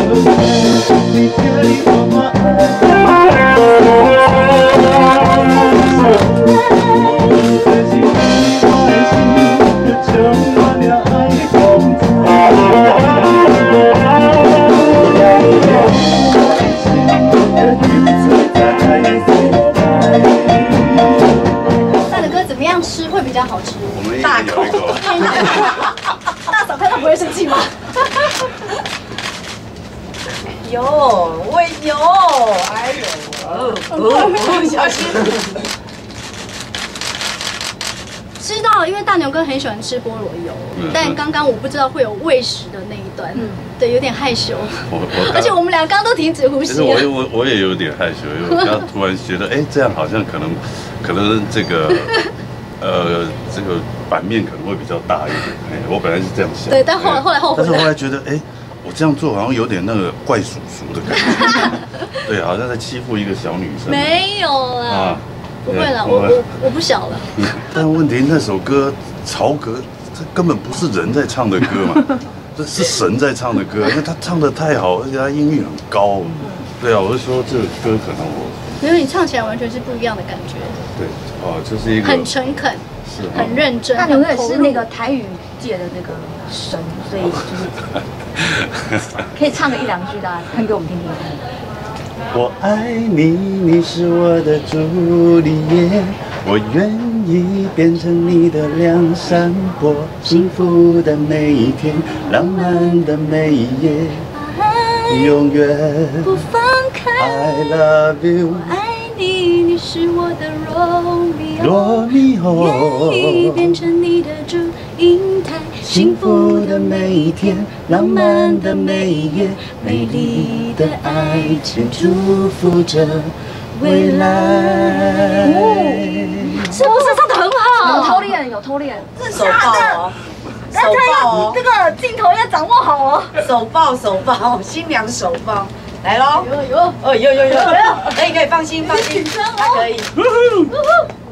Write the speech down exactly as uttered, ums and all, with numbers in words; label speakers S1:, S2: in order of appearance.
S1: 吃会比较好吃，
S2: 我们大口，
S1: 大嫂看到不会生气吗？
S3: 有，我有，哎呦，哦哦，小心。
S1: 知道，因为大牛哥很喜欢吃菠萝油，嗯、但刚刚我不知道会有喂食的那一段，嗯、对，有点害羞。我我而且我们俩刚刚都停止呼吸。
S2: 其实我我我也有点害羞，因为我刚突然觉得，哎，这样好像可能可能这个。呃，这个版面可能会比较大一点，哎，我本来是这样想。
S1: 对，但后来后来后悔。
S2: 但是后来觉得，哎，我这样做好像有点那个怪叔叔的感觉。对，好像在欺负一个小女生。
S1: 没有啦，啊、不会啦，我我我不小了。
S2: 但问题那首歌曹格，这根本不是人在唱的歌嘛，这是神在唱的歌，因为他唱的太好，而且他音域很高。对啊，我是说这个歌可能我。
S1: 因为你唱起来完全是不一样的感觉。
S2: 对，哦，就是一个
S1: 很诚恳，
S2: 是
S1: 很认真。
S4: 那牛哥也是那个台语界的那个神，所以就是可以唱个一两句，大家哼给我们听听看。
S2: 我爱你，你是我的朱丽叶，我愿意变成你的梁山伯，幸福的每一天，浪漫的每一夜。永远
S1: 不放开
S2: ，I love you，
S1: 我爱你，你是我的罗密欧，
S2: 罗密欧，
S1: 愿意变成你的祝英台，
S2: 幸福的每一天，浪漫的每一夜，美丽的爱情祝福着未来。
S1: 是不是唱得很好？
S4: 有偷练，有偷练，
S3: 手抱哦。手抱哦，
S4: 这个镜头要掌握好哦。
S3: 手抱手抱，新娘手抱，来喽！
S1: 有有，
S3: 哦有有有，可以可以放心放心，他可以。